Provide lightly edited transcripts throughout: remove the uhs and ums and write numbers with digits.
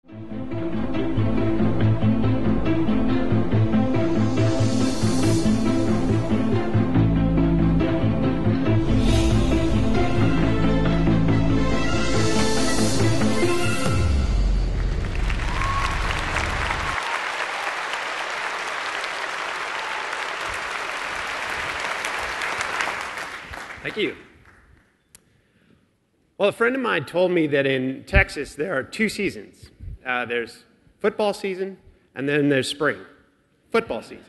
Thank you. Well, a friend of mine told me that in Texas there are two seasons. There's football season, and then there's spring football season.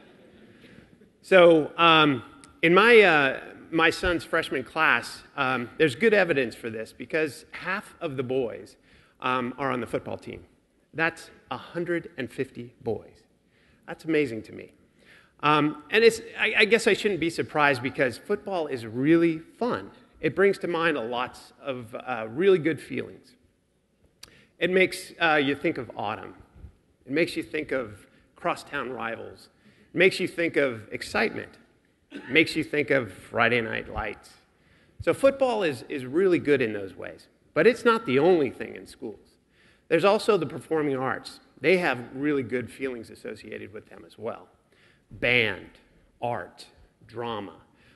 So in my son's freshman class, there's good evidence for this because half of the boys are on the football team. That's 150 boys. That's amazing to me. And I guess I shouldn't be surprised because football is really fun. It brings to mind lots of really good feelings. It makes you think of autumn. It makes you think of crosstown rivals. It makes you think of excitement. It makes you think of Friday Night Lights. So football is really good in those ways. But it's not the only thing in schools. There's also the performing arts. They have really good feelings associated with them as well. Band, art, drama.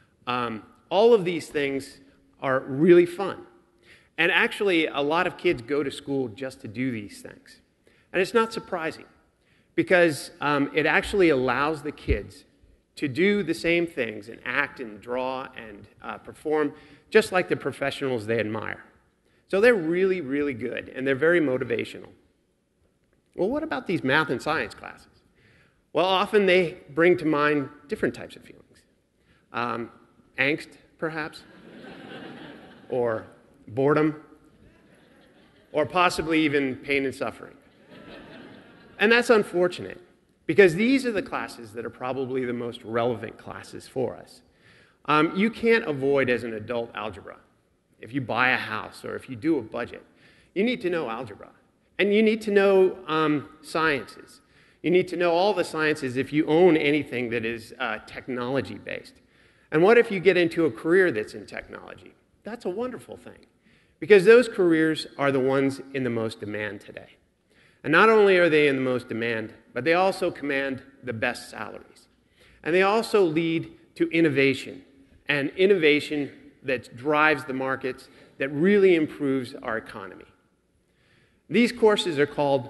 All of these things are really fun. And actually, a lot of kids go to school just to do these things. And it's not surprising because it actually allows the kids to do the same things and act and draw and perform just like the professionals they admire. So they're really, really good, and they're very motivational. Well, what about these math and science classes? Well, often they bring to mind different types of feelings. Angst, perhaps, or boredom, or possibly even pain and suffering. And that's unfortunate, because these are the classes that are probably the most relevant classes for us. You can't avoid, as an adult, algebra. If you buy a house or if you do a budget, you need to know algebra. And you need to know sciences. You need to know all the sciences if you own anything that is technology-based. And what if you get into a career that's in technology? That's a wonderful thing, because those careers are the ones in the most demand today. And not only are they in the most demand, but they also command the best salaries. And they also lead to innovation, and innovation that drives the markets, that really improves our economy. These courses are called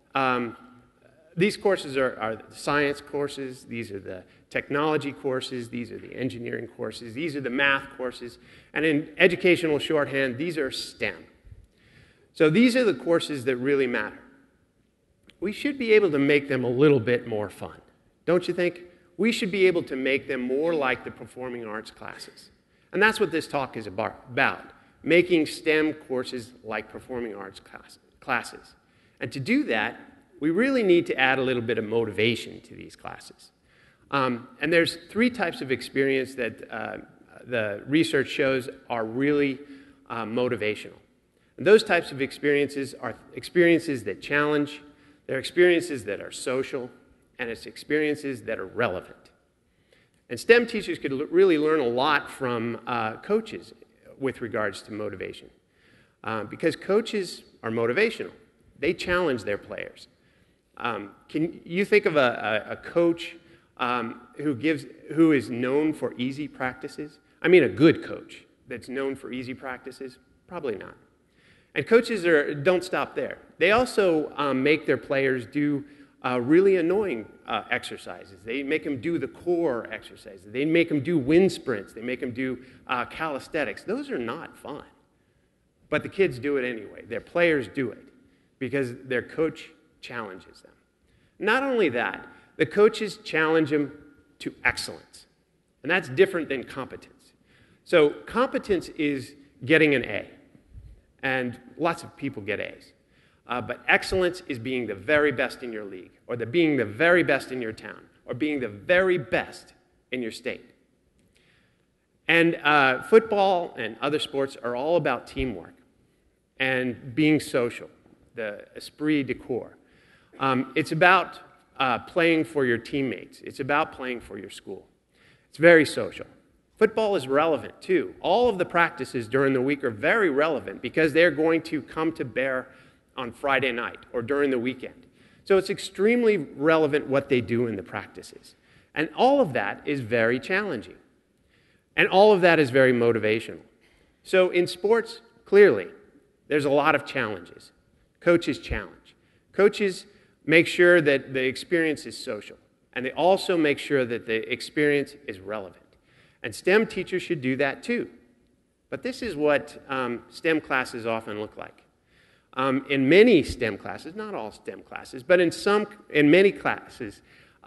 These courses are the science courses, these are the technology courses, these are the engineering courses, these are the math courses, and in educational shorthand, these are STEM. So these are the courses that really matter. We should be able to make them a little bit more fun, don't you think? We should be able to make them more like the performing arts classes. And that's what this talk is about, making STEM courses like performing arts classes. And to do that, we really need to add a little bit of motivation to these classes. And there's three types of experience that the research shows are really motivational. And those types of experiences are experiences that challenge, they're experiences that are social, and it's experiences that are relevant. And STEM teachers could really learn a lot from coaches with regards to motivation. Because coaches are motivational. They challenge their players. Can you think of a coach who is known for easy practices? I mean a good coach that's known for easy practices? Probably not. And coaches don't stop there. They also make their players do really annoying exercises. They make them do the core exercises. They make them do wind sprints. They make them do calisthenics. Those are not fun. But the kids do it anyway. Their players do it because their coach challenges them. Not only that, the coaches challenge them to excellence. And that's different than competence. So competence is getting an A. And lots of people get A's. But excellence is being the very best in your league, or being the very best in your town, or being the very best in your state. And football and other sports are all about teamwork and being social, the esprit de corps. It's about playing for your teammates. It's about playing for your school. It's very social. Football is relevant, too. All of the practices during the week are very relevant because they're going to come to bear on Friday night or during the weekend. So it's extremely relevant what they do in the practices. And all of that is very challenging. And all of that is very motivational. So in sports, clearly, there's a lot of challenges. Coaches challenge. Coaches make sure that the experience is social. And they also make sure that the experience is relevant. And STEM teachers should do that too. But this is what STEM classes often look like. In many STEM classes, not all STEM classes, but in many classes,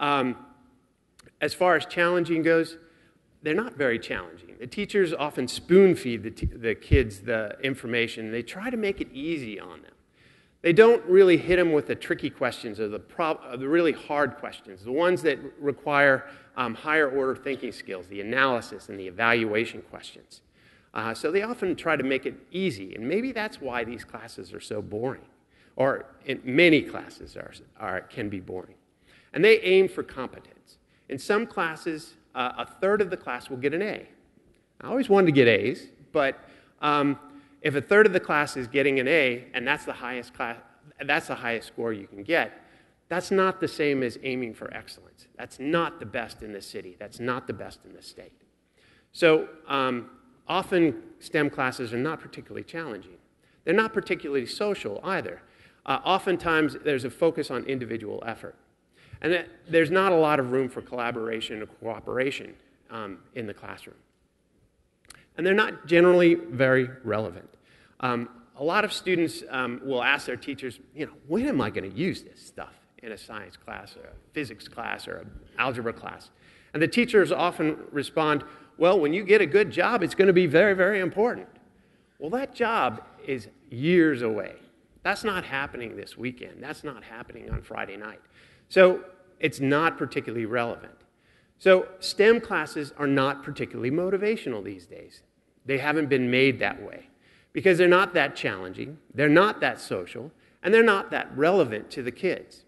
as far as challenging goes, they're not very challenging. The teachers often spoon-feed the kids the information. They try to make it easy on them. They don't really hit them with the tricky questions or the really hard questions, the ones that require higher-order thinking skills, the analysis and the evaluation questions. So they often try to make it easy, and maybe that's why these classes are so boring, or many classes can be boring. And they aim for competence. In some classes, a third of the class will get an A. I always wanted to get A's, but if a third of the class is getting an A, and that's the highest score you can get, that's not the same as aiming for excellence. That's not the best in this city. That's not the best in this state. So often STEM classes are not particularly challenging. They're not particularly social either. Oftentimes there's a focus on individual effort. And there's not a lot of room for collaboration or cooperation in the classroom. And they're not generally very relevant. A lot of students will ask their teachers, when am I going to use this stuff in a science class or a physics class or an algebra class? And the teachers often respond, well, when you get a good job, it's going to be very, very important. Well, that job is years away. That's not happening this weekend. That's not happening on Friday night. So it's not particularly relevant. So STEM classes are not particularly motivational these days. They haven't been made that way because they're not that challenging, they're not that social, and they're not that relevant to the kids.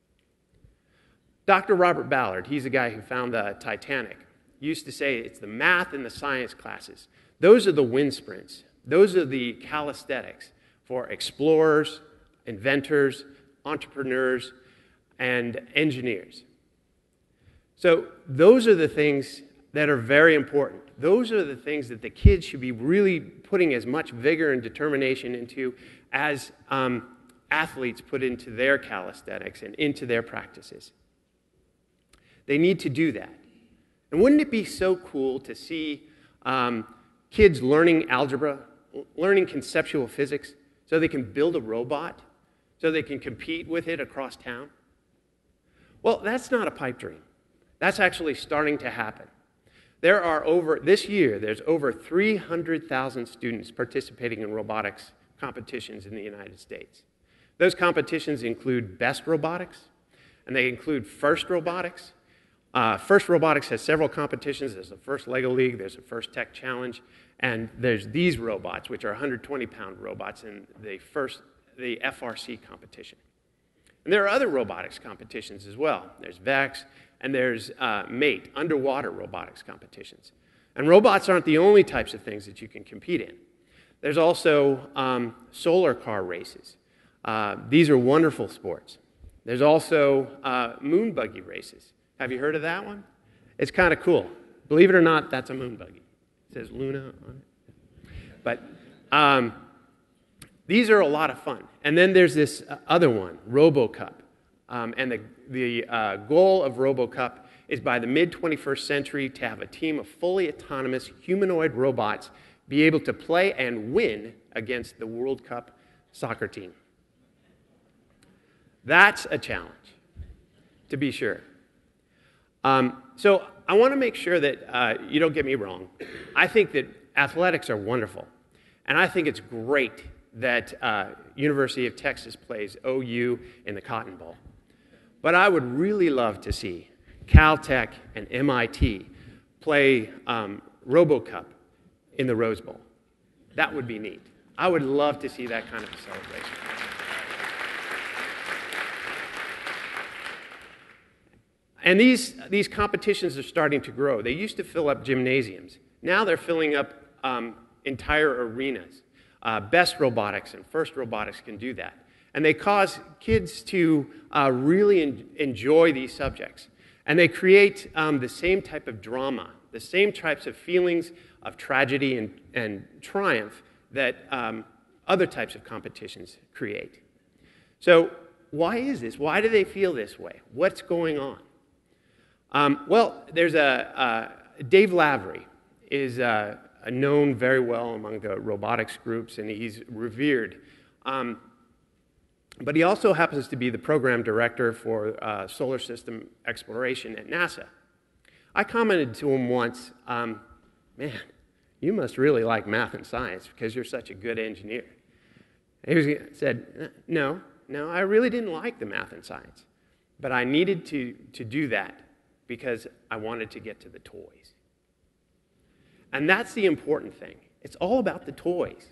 Dr. Robert Ballard, he's the guy who found the Titanic, used to say it's the math and the science classes. Those are the wind sprints. Those are the calisthenics for explorers, inventors, entrepreneurs, and engineers. So those are the things that are very important. Those are the things that the kids should be really putting as much vigor and determination into as athletes put into their calisthenics and into their practices. They need to do that. And wouldn't it be so cool to see kids learning algebra, learning conceptual physics, so they can build a robot, so they can compete with it across town? Well, that's not a pipe dream. That's actually starting to happen. This year, there's over 300,000 students participating in robotics competitions in the United States. Those competitions include Best Robotics, and they include First Robotics. First Robotics has several competitions. There's the First Lego League, there's the First Tech Challenge, and there's these robots, which are 120-pound robots in the FRC competition. And there are other robotics competitions as well. There's VEX, and there's MATE, underwater robotics competitions. And robots aren't the only types of things that you can compete in. There's also solar car races. These are wonderful sports. There's also moon buggy races. Have you heard of that one? It's kind of cool. Believe it or not, that's a moon buggy. It says Luna on it. But these are a lot of fun. And then there's this other one, RoboCup. And the goal of RoboCup is by the mid-21st century to have a team of fully autonomous humanoid robots be able to play and win against the World Cup soccer team. That's a challenge, to be sure. So I want to make sure that you don't get me wrong. I think that athletics are wonderful. And I think it's great that University of Texas plays OU in the Cotton Bowl. But I would really love to see Caltech and MIT play RoboCup in the Rose Bowl. That would be neat. I would love to see that kind of a celebration. And these competitions are starting to grow. They used to fill up gymnasiums. Now they're filling up entire arenas. Best Robotics and First Robotics can do that. And they cause kids to really enjoy these subjects. And they create the same type of drama, the same types of feelings of tragedy and triumph that other types of competitions create. So why is this? Why do they feel this way? What's going on? Well, there's Dave Lavery is known very well among the robotics groups, and he's revered. But he also happens to be the program director for solar system exploration at NASA. I commented to him once, man, you must really like math and science because you're such a good engineer. And he said, no, I really didn't like the math and science, but I needed to do that because I wanted to get to the toys. And that's the important thing. It's all about the toys.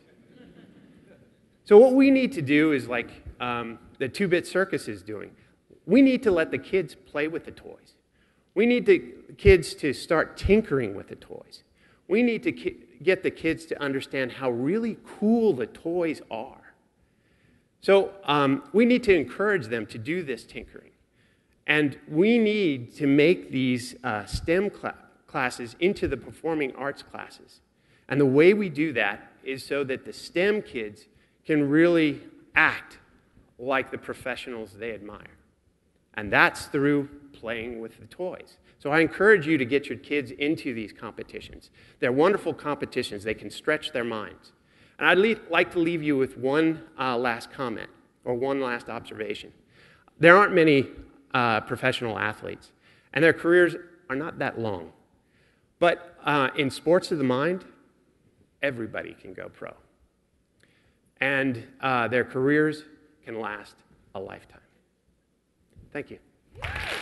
So what we need to do is like the 2-Bit Circus is doing. We need to let the kids play with the toys. We need the kids to start tinkering with the toys. We need to get the kids to understand how really cool the toys are. So we need to encourage them to do this tinkering. And we need to make these STEM classes into the performing arts classes. And the way we do that is so that the STEM kids can really act like the professionals they admire. And that's through playing with the toys. So I encourage you to get your kids into these competitions. They're wonderful competitions. They can stretch their minds. And I'd like to leave you with one last comment or one last observation. There aren't many professional athletes, and their careers are not that long. But in sports of the mind, everybody can go pro. And their careers can last a lifetime. Thank you.